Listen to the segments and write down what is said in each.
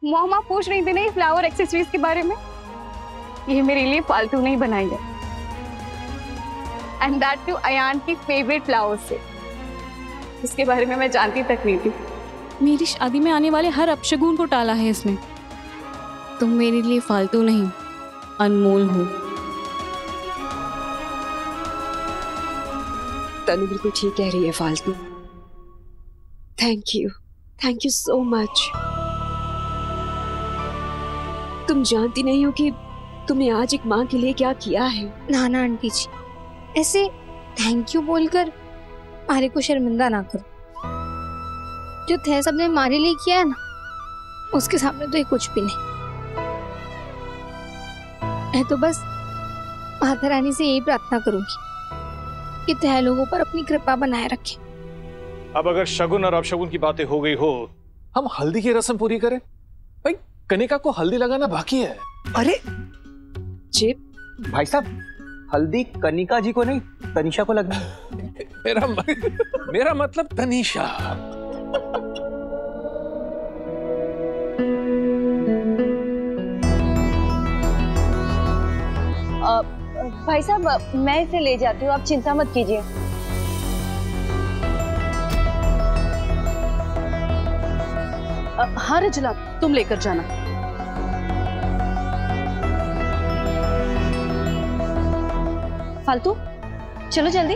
Mom आप पूछ रही थी नहीं फ्लावर एक्सेसरीज के बारे में, ये मेरे लिए फालतू नहीं बनाई है, एंड दैट टू अयान की फेवरेट फ्लावर से। इसके बारे में मैं जानती तक नहीं थी। मेरी शादी में आने वाले हर अपशगुन को टाला है इसने। तुम मेरे लिए फालतू नहीं, अनमोल हो। तनु बिल्कुल ठीक कह रही है, फालतू। Thank you so much. तुम जानती नहीं हो कि तुमने आज एक माँ के लिए क्या किया है। ना ना आंटी जी, ऐसे थैंक यू बोलकर मारे को शर्मिंदा ना करो। जो थे सबने हमारे लिए किया है ना, उसके सामने तो ये कुछ भी नहीं। मैं तो बस माता रानी से यही प्रार्थना करूंगी कि तह लोगों पर अपनी कृपा बनाए रखे। अब अगर शगुन और अपशगुन की बातें हो गई हो, हम हल्दी की रस्म पूरी करें। भाई कनिका को हल्दी लगाना बाकी है। अरे चिप भाई साहब, हल्दी कनिका जी को नहीं तनिषा को लगना। मेरा मतलब तनिषा। भाई साहब मैं इसे ले जाती हूँ, आप चिंता मत कीजिए। हाँ रजला, तुम लेकर जाना। फालतू चलो जल्दी।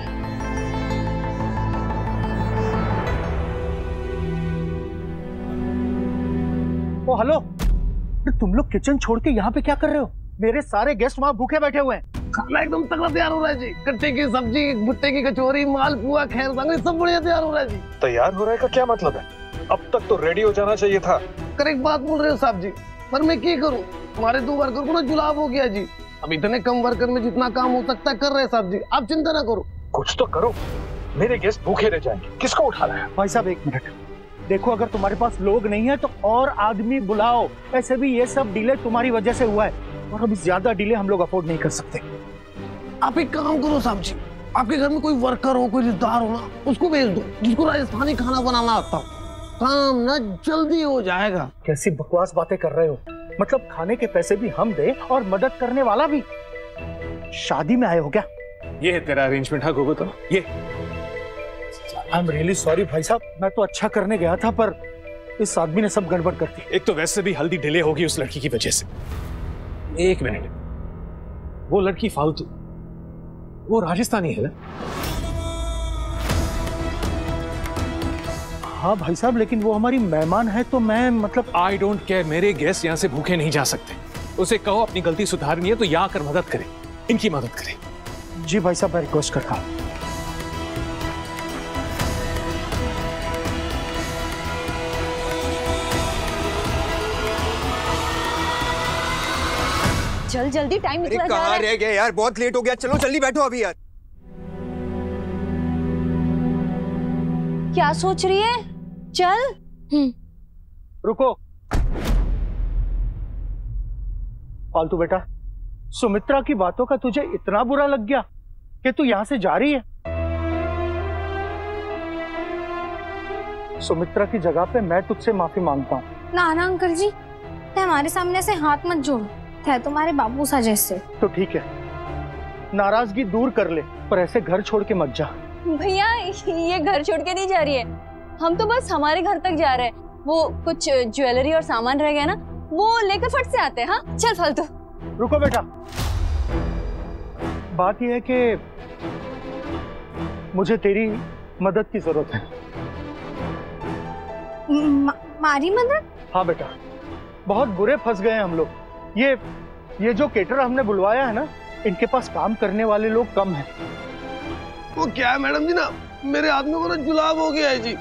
ओ हेलो, तुम लोग किचन छोड़ के यहाँ पे क्या कर रहे हो? मेरे सारे गेस्ट वहाँ भूखे बैठे हुए हैं। खाना एकदम तगड़ा तैयार हो रहा है जी। कट्टे की सब्जी, भुट्टे की कचौरी, मालपुआ, खैर सांगरी सब बढ़िया तैयार हो रहा है जी। तैयार हो रहा है का क्या मतलब है? अब तक तो रेडी हो जाना चाहिए था। करेक्ट बात बोल रहे हो साहब जी, पर मैं क्या करूं, हमारे 2 वर्कर को ना जुलाब हो गया जी। अब इतने कम वर्कर में जितना काम हो सकता है कर रहे हैं साहब जी, आप चिंता ना करो। कुछ तो करो, मेरे गेस्ट भूखे रह जाएंगे। किसको उठाना है? भाई साहब 1 मिनट देखो, अगर तुम्हारे पास लोग नहीं है तो और आदमी बुलाओ। ऐसे भी ये सब डिले तुम्हारी वजह से हुआ है, और अभी ज्यादा डिले हम लोग अफोर्ड नहीं कर सकते। आप एक काम करो साहब जी, आपके घर में कोई वर्कर हो, कोई रिश्तेदार हो ना, उसको भेज दो जिसको राजस्थानी खाना बनाना आता हो। काम ना जल्दी हो जाएगा। कैसी बकवास बातें कर रहे हो? मतलब खाने के पैसे भी हम दे और मदद करने वाला भी? शादी में आए हो क्या? ये है तेरा अरेंजमेंट? हाँ गोगो, तो ये आई एम रियली सॉरी भाई साहब, मैं तो अच्छा करने गया था पर इस आदमी ने सब गड़बड़ कर दी। एक तो वैसे भी हल्दी डिले होगी उस लड़की की वजह से। 1 मिनट, वो लड़की फालतू, वो राजस्थानी है ना? हाँ भाई साहब, लेकिन वो हमारी मेहमान है तो मैं मतलब आई डोंट केयर, मेरे गेस्ट यहाँ से भूखे नहीं जा सकते। उसे कहो अपनी गलती सुधारनी है तो यहाँ आकर मदद करे, इनकी मदद करे। जी भाई साहब, मैं रिक्वेस्ट करता हूँ। चल जल्दी, टाइम निकला जा रहा है। कहाँ रह गए यार, बहुत लेट हो गया। चलो जल्दी बैठो अभी यार। क्या सोच रही है? चल। रुको फालतू बेटा, सुमित्रा की बातों का तुझे इतना बुरा लग गया कि तू यहां से जा रही है? सुमित्रा की जगह पे मैं तुझसे माफी मांगता हूँ। ना ना अंकल जी, ते हमारे सामने से हाथ मत जोड़ो, थे तुम्हारे बाबू सा जैसे। तो ठीक है, नाराजगी दूर कर ले, पर ऐसे घर छोड़ के मत जा। भैया ये घर छोड़ के नहीं जा रही है, हम तो बस हमारे घर तक जा रहे हैं। वो कुछ ज्वेलरी और सामान रह गया ना, वो लेकर फट से आते हैं। हाँ चल फालतू। रुको बेटा, बात यह है कि मुझे तेरी मदद की जरूरत है। मारी मदद? हाँ बेटा, बहुत बुरे फंस गए हैं हम लोग। ये जो केटर हमने बुलवाया है ना, इनके पास काम करने वाले लोग कम हैं। वो क्या है मैडम जी ना, मेरे आदमी को ना जुलाब हो गया है जी।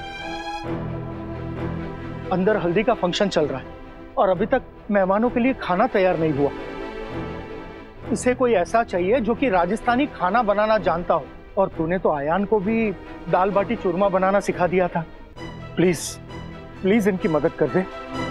अंदर हल्दी का फंक्शन चल रहा है और अभी तक मेहमानों के लिए खाना तैयार नहीं हुआ। इसे कोई ऐसा चाहिए जो कि राजस्थानी खाना बनाना जानता हो, और तूने तो आयान को भी दाल बाटी चूरमा बनाना सिखा दिया था। प्लीज प्लीज इनकी मदद कर दे।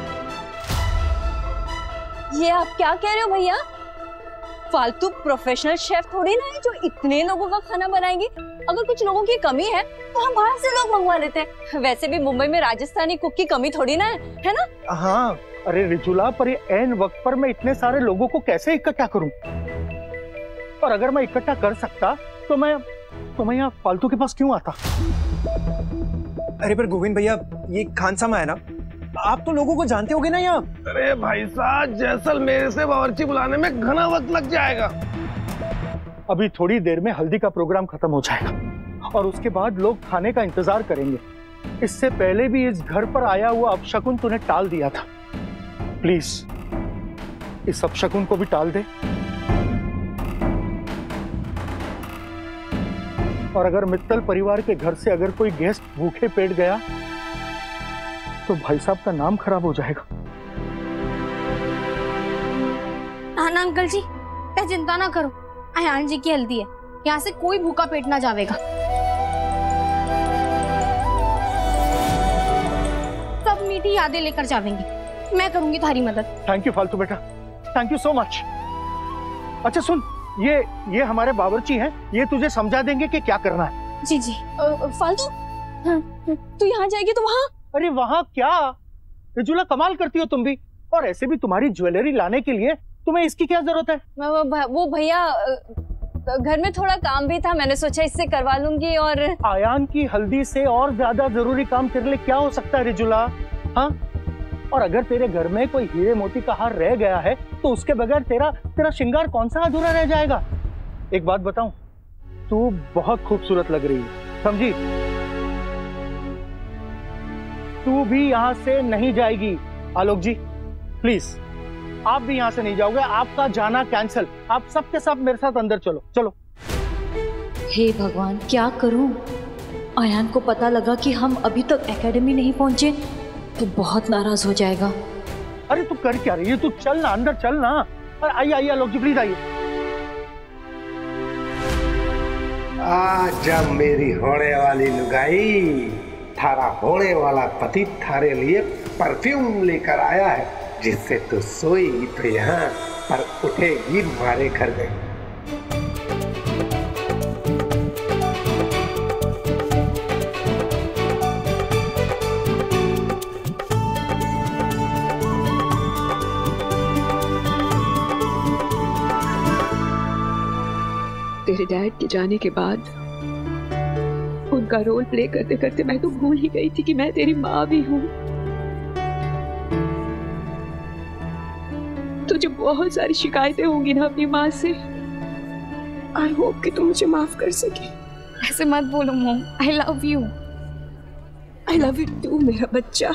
ये आप क्या कह रहे हो भैया? फालतू प्रोफेशनल शेफ थोड़ी ना है जो इतने लोगों का खाना बनाएंगे। अगर कुछ लोगों की कमी है तो हम बाहर से लोग मंगवा लेते हैं। वैसे भी मुंबई में राजस्थानी कुक की कमी थोड़ी ना है ना? हाँ, अरे रिजुला, पर ये ऐन वक्त पर मैं इतने सारे लोगों को कैसे इकट्ठा करूं? और अगर मैं इकट्ठा कर सकता तो मैं यहाँ फालतू के पास क्यों आता? अरे पर गोविंद भैया, ये खानसामा है ना, आप तो लोगों को जानते होगे ना यहाँ। अरे भाई साहब, जैसलमेर से बावर्ची बुलाने में घना वक्त लग जाएगा। अभी थोड़ी देर में हल्दी का प्रोग्राम खत्म हो जाएगा और उसके बाद लोग खाने का इंतजार करेंगे। इससे पहले भी इस घर पर आया हुआ अपशकुन तूने टाल दिया था। प्लीज इस अपशकुन को भी टाल दे। और अगर मित्तल परिवार के घर से अगर कोई गेस्ट भूखे पेट गया तो भाई साहब का नाम खराब हो जाएगा। ना अंकल जी, क्या चिंता ना करो, अयान जी की हल्दी है, यहाँ से कोई भूखा पेट ना जाएगा। सब मीठी यादें लेकर जावेंगे, मैं करूंगी तुम्हारी मदद। थैंक यू फालतू बेटा, थैंक यू सो मच। अच्छा सुन, ये हमारे बावर्ची हैं, ये तुझे समझा देंगे कि क्या करना है। जी जी। फालतू, तू यहाँ जाएगी तो वहाँ? अरे वहाँ क्या रिजुला, कमाल करती हो तुम भी। और ऐसे भी तुम्हारी ज्वेलरी लाने के लिए तुम्हें इसकी क्या जरूरत है? वो भैया, घर में थोड़ा काम भी था, मैंने सोचा इससे करवा लूंगी। और आयान की हल्दी से और ज्यादा जरूरी काम तेरे लिए क्या हो सकता है रिजुला? हाँ, और अगर तेरे घर में कोई हीरे मोती का हार रह गया है तो उसके बगैर तेरा श्रृंगार कौन सा अधूरा रह जाएगा? एक बात बताऊं, तू बहुत खूबसूरत लग रही है, समझी? तू भी यहाँ से नहीं जाएगी। आलोक जी प्लीज, आप भी यहाँ से नहीं जाओगे, आपका जाना कैंसिल। आप सब के सब मेरे साथ अंदर चलो। चलो। हे भगवान, क्या करूं? आयान को पता लगा कि हम अभी तक एकेडमी नहीं पहुंचे तो बहुत नाराज हो जाएगा। अरे तू कर क्या रही है? तू चल ना, अंदर चल ना। अरे आइए आइए आलोक जी, प्लीज आइए। जब मेरी होने वाली लुगाई, थारा होने वाला पति थारे लिए परफ्यूम लेकर आया है, जिससे तू सोएगी तो यहाँ पर उठेगी हमारे घर में। तेरे डैड के जाने के बाद उनका रोल प्ले करते करते मैं तो भूल ही गई थी कि मैं तेरी माँ भी हूँ। तुझे बहुत सारी शिकायतें होंगी ना अपनी माँ से। आई होप कि तू मुझे माफ कर सके। ऐसे मत बोलो mom, I love you. I love you too मेरा बच्चा।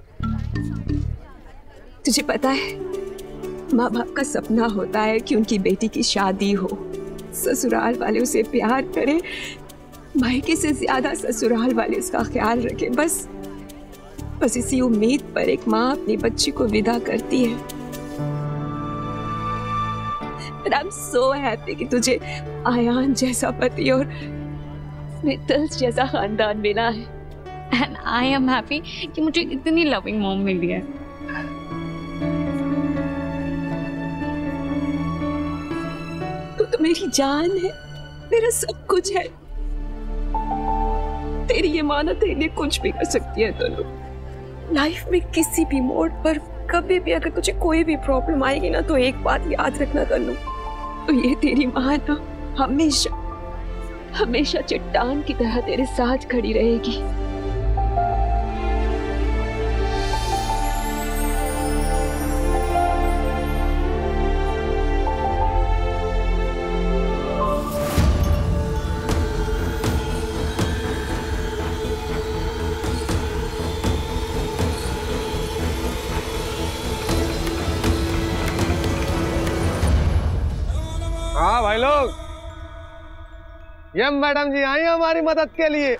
तुझे पता है, माँ बाप का सपना होता है कि उनकी बेटी की शादी हो, ससुराल वाले उसे प्यार करें, मायके से ज्यादा ससुराल वाले उसका ख्याल रखें। बस इसी उम्मीद पर एक माँ अपनी बच्ची को विदा करती है। And I'm so happy कि तुझे आयान जैसा पति और मित्तल जैसा खानदान मिला है। एंड आई एम हैप्पी कि मुझे इतनी लविंग मॉम मिली है। तो मेरी जान है, मेरा सब कुछ है। तेरी ये माना तेरे लिए कुछ भी कर सकती है। तनु, लाइफ में किसी भी मोड़ पर कभी भी अगर तुझे कोई भी प्रॉब्लम आएगी ना, तो एक बात याद रखना तनु, तो ये तेरी माँ ना हमेशा हमेशा चट्टान की तरह तेरे साथ खड़ी रहेगी। हाँ भाई लोग, ये मैडम जी आई हमारी मदद के लिए।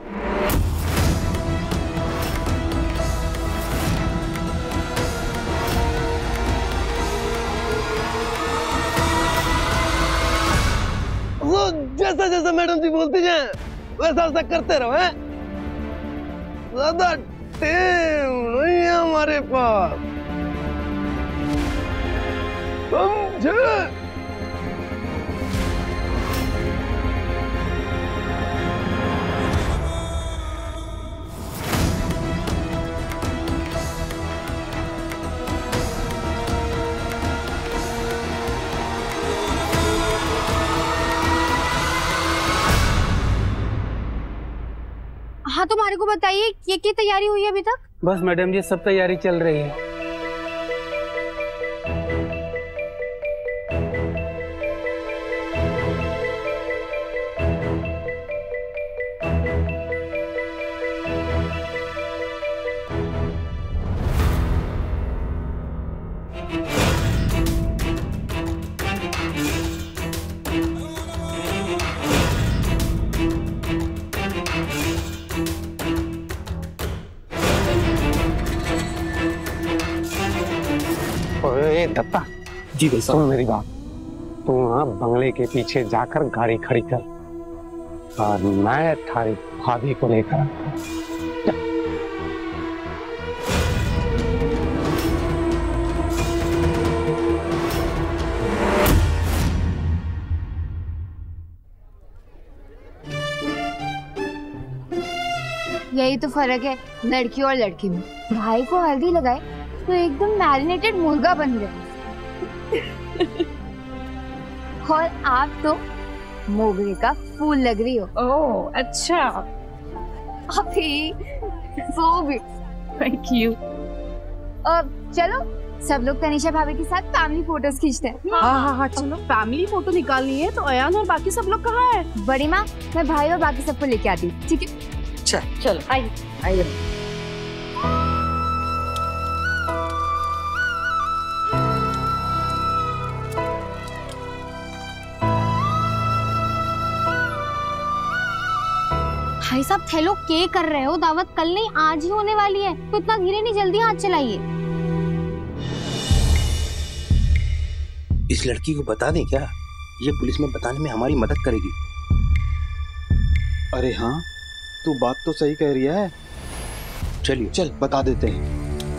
जैसा जैसा मैडम जी बोलती जाए वैसा वैसा करते रहो। हैं, ज्यादा टाइम नहीं है हमारे पास, समझे? हमारे को बताइए क्या तैयारी हुई है अभी तक? बस मैडम जी सब तैयारी चल रही है। दत्ता जी सुन मेरी बात, तू वहाँ बंगले के पीछे जाकर गाड़ी खड़ी कर और मैं थारी भाभी को लेकर आता हूँ। यही तो फर्क है लड़की और लड़की में। भाई को हल्दी लगाए तो एकदम मैरिनेटेड मुर्गा बन गए और आप तो मोगरे का फूल लग रही हो। ओह अच्छा। अभी वो भी थैंक यू। चलो सब लोग तनीषा भाभी के साथ फैमिली फोटोज खींचते हैं। हाँ चलो फैमिली फोटो निकालनी है तो अयान और बाकी सब लोग कहाँ है? बड़ी माँ मैं भाई और बाकी सबको लेके आती हूँ। ठीक है चलो आइए आइए। भाई साहब थे लोग क्या कर रहे हो? दावत कल नहीं आज ही होने वाली है तो इतना धीरे नहीं, जल्दी हाथ चलाइए। इस लड़की को बता दें क्या? ये पुलिस में बताने में हमारी मदद करेगी। अरे हाँ तू बात तो सही कह रही है। चलिए चल बता देते हैं।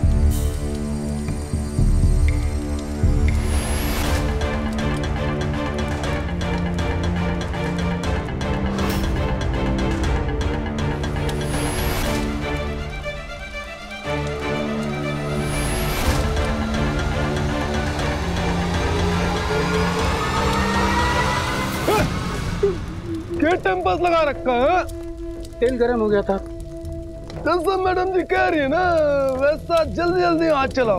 क्या टेम्पस लगा रखा है? तेल गर्म हो गया था। जैसा मैडम जी कह रही है ना वैसा जल्दी जल्दी हाथ चलाओ।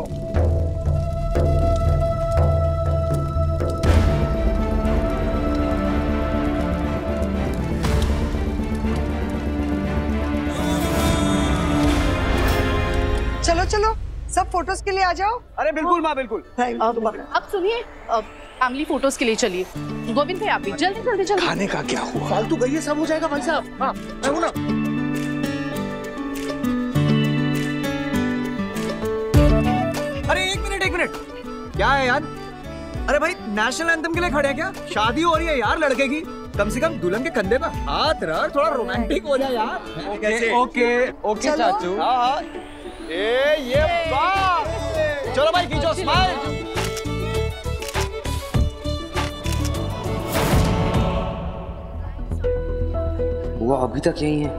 चलो चलो सब फोटोज के लिए आ जाओ। अरे बिल्कुल माँ बिल्कुल। अब सुनिए फैमिली फोटोज के लिए चलिए। गोविंद भाई आप भी जल्दी जल्दी जल्दी। खाने का क्या हुआ? फालतू गई है, सब हो जाएगा भाई साहब। हाँ मैं हूं ना। अरे एक मिनट क्या है यार? अरे भाई नेशनल एंथम के लिए खड़े हैं क्या? शादी हो रही है यार लड़के की, कम से कम दुल्हन के कंधे पर हाथ रख, थोड़ा रोमांटिक हो जाए यार। ओके चाचू। हाँ ये बात। चलो भाई खींचो स्माइल। वो अभी तक यही है।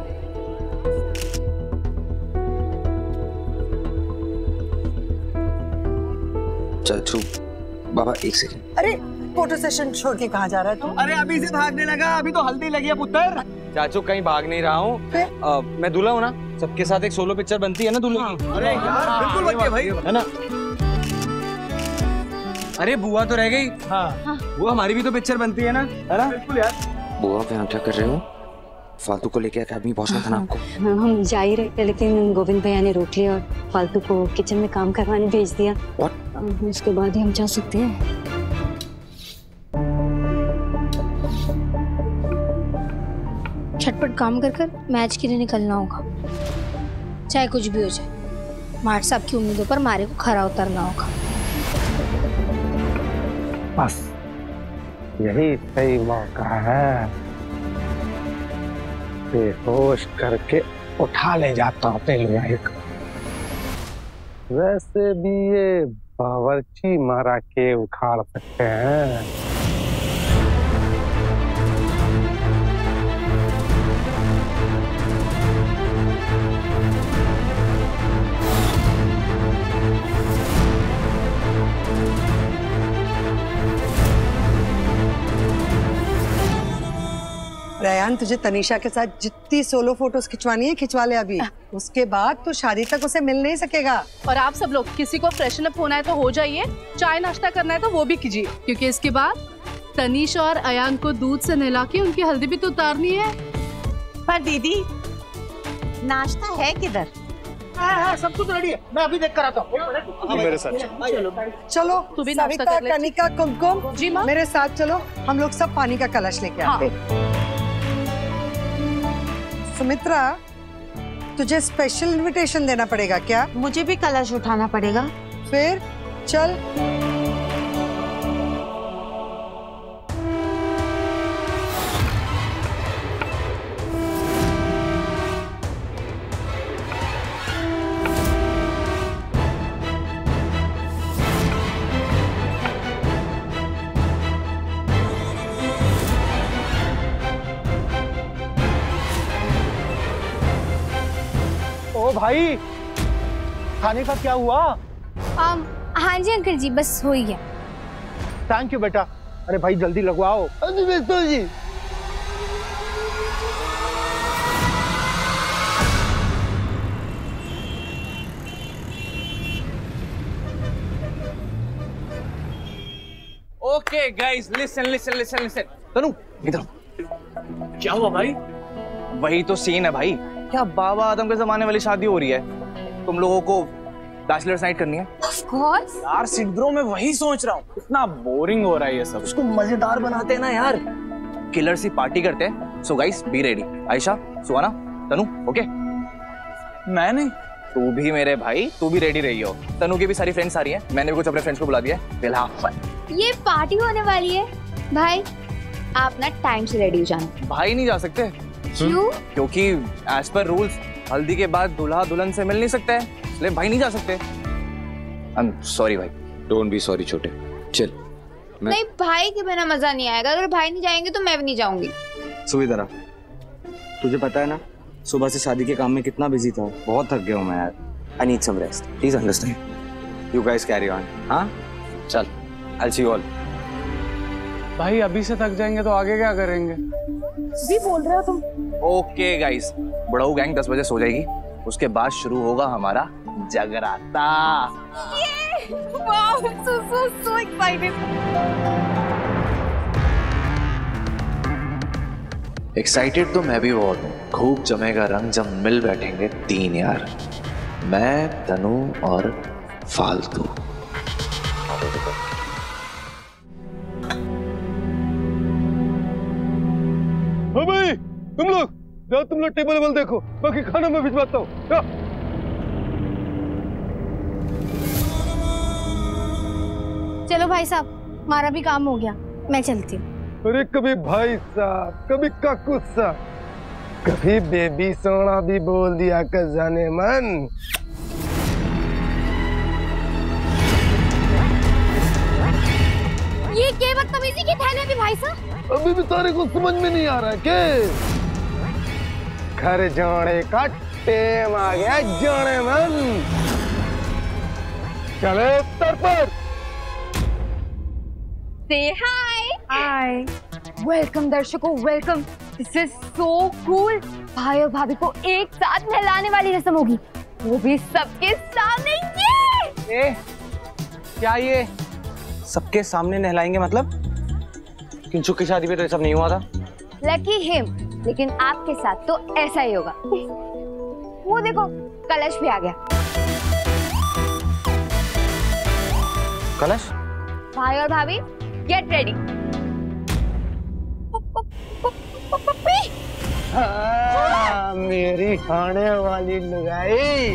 चाचू बाबा एक सेकंड। अरे फोटो सेशन छोड़ के कहाँ जा रहा है तू? अरे अभी से भागने लगा, अभी तो हल्दी लगी है पुत्र। चाचू कहीं भाग नहीं रहा हूँ, मैं दूल्हा हूँ ना, सबके साथ एक सोलो पिक्चर बनती है ना दूल्हे की। अरे यार बिल्कुल बनती है भाई, है ना? अरे बुआ तो रह गई। हाँ वो हमारी भी तो पिक्चर बनती है ना, है ना? बिल्कुल यार। बुआ आप यहाँ क्या कर रहे हो? फालतू को लेके अकेडमी पहुंचना था ना आपको। हम जा ही रहे थे लेकिन गोविंद भैया ने रोक लिया और फालतू को किचन में काम करवाने भेज दिया। उसके बाद ही हम जा सकते हैं। झटपट काम कर मैच के लिए निकलना होगा, चाहे कुछ भी हो जाए। मार्ट साहब की उम्मीदों पर मारे को खरा उतरना होगा। बस यही सही मौका है, बेहोश करके उठा ले जाता हूँ तेलुआई को। वैसे भी ये बावर्ची मारा के उखाड़ सकते हैं। रेयान, तुझे तनीषा के साथ जितनी सोलो फोटोज खिंचवानी है खिंचवा ले अभी। उसके बाद तो शादी तक उसे मिल नहीं सकेगा। और आप सब लोग किसी को फ्रेशन अप होना है तो हो जाइए, चाय नाश्ता करना है तो वो भी कीजिए, क्योंकि इसके बाद तनीषा और अयान को दूध से नहला के उनकी हल्दी भी तो उतारनी है। पर दीदी नाश्ता है किधर? हाँ, सब कुछ रेडी है, मैं अभी देख कर आता हूँ। मेरे साथ चलो तू भी नाश्ता सविता, कर ले। कनिका, कुमकुम जी माँ। मेरे साथ चलो, हम लोग सब पानी का कलश लेके आते हैं। सुमित्रा, तुझे स्पेशल इनविटेशन देना पड़ेगा क्या? मुझे भी कलश उठाना पड़ेगा। फिर चल। ओ भाई, खाने का क्या हुआ? हाँ जी अंकल जी, बस हो ही गया। थैंक यू बेटा। अरे भाई जल्दी लगवाओ। जी okay guys, listen listen listen listen. Tanu इधर। क्या हुआ भाई? वही तो सीन है भाई। क्या बाबा आदम के जमाने वाली शादी हो रही है? तुम लोगों को बैचलर्स नाइट करनी है? ऑफ कोर्स यार सिट ब्रो, मैं वही सोच रहा हूँ। इतना बोरिंग हो रहा है ये सब। उसको मजेदार बनाते हैं ना यार। किलर सी पार्टी करते हैं। So guys be ready. Ayesha, Suhana, Tanu, okay? मैं नहीं, तू भी मेरे भाई, तू भी रेडी रही हो। तनु की भी सारी फ्रेंड्स आ रही हैं। मैंने भी कुछ अपने फ्रेंड्स को बुला दिया है। फिलहाल ये पार्टी होने वाली है भाई, आप ना टाइम से रेडी हो जाना। भाई नहीं जा सकते। क्यों? क्योंकि एज पर रूल्स हल्दी के बाद दूल्हा दुल्हन से मिल नहीं सकते हैं, इसलिए भाई नहीं जा सकते। आई एम सॉरी भाई। डोंट बी सॉरी छोटे, चल। नहीं, भाई के बिना मजा नहीं आएगा। अगर भाई नहीं जाएंगे तो मैं भी नहीं जाऊंगी। सुविधा, तुझे पता है ना सुबह से शादी के काम में कितना बिजी था। बहुत थक गया हूँ मैं यार। I need some rest, please understand. You guys carry on. हाँ चल, I will see you all. भाई अभी से थक जाएंगे तो आगे क्या करेंगे? भी बोल रहे हो तुम? ओके गाइस, बड़ाऊ गैंग 10 बजे सो जाएगी। उसके बाद शुरू होगा हमारा जगराता। Wow, so excited। एक्साइटेड तो मैं भी बहुत हूँ। खूब जमेगा रंग जब मिल बैठेंगे तीन यार, मैं, तनु और फालतू। भाई तुम लोग जाओ, तुम लोग टेबल वेबल देखो, बाकी खाना मैं भिजवाता हूँ। चलो भाई साहब, हमारा भी काम हो गया, मैं चलती हूँ। अरे कभी भाई साहब, कभी काकू साहब, कभी बेबी सोना भी बोल दिया कर जाने मन। ये क्या बदतमीजी की ठहने भी भाई साहब? अभी भी तारे को समझ में नहीं आ रहा है के? घर जाने का टेम आ गया, जाने मन। चले तर पर। Say hi. Hi. Welcome दर्शकों, welcome. This is so cool. भाई और भाभी को एक साथ नहलाने वाली रस्म होगी, वो भी सबके सामने। ये क्या ये सबके सामने नहलाएंगे? मतलब किंचु की शादी पे तो ये सब नहीं हुआ था। लकी हिम, लेकिन आपके साथ तो ऐसा ही होगा। वो देखो, कलश भी आ गया। कलश? भाई और भाभी गेट रेडी। मेरी खाने वाली लुगाई।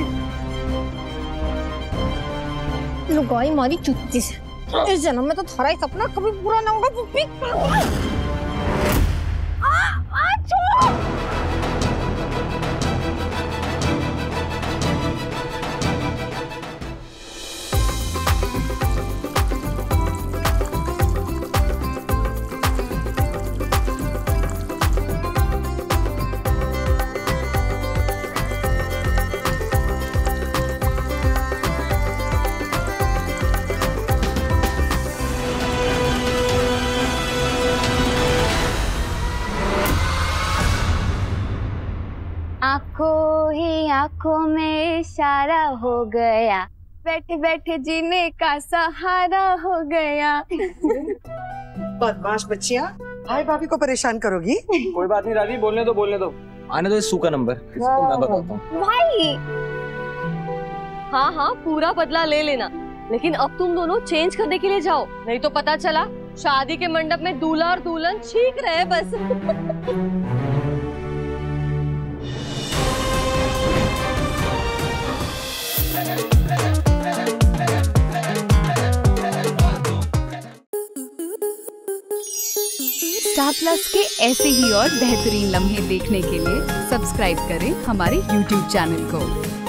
लुगाई मारी चुत्ती से। इस जन्म में तो थारा ही सपना कभी पूरा ना होगा पुप्पी। आंखों में इशारा हो गया, बैठे बैठे जीने का सहारा हो गया। बदमाश बच्चियां, भाई भाभी को परेशान करोगी? कोई बात नहीं दादी, बोलने दो। आने दो इस सू का नंबर, इसको मैं बताता हूँ। भाई हाँ पूरा बदला ले लेना, लेकिन अब तुम दोनों चेंज करने के लिए जाओ, नहीं तो पता चला शादी के मंडप में दूल्हा और दुल्हन चीख रहे बस। स्टार प्लस के ऐसे ही और बेहतरीन लम्हे देखने के लिए सब्सक्राइब करें हमारे YouTube चैनल को।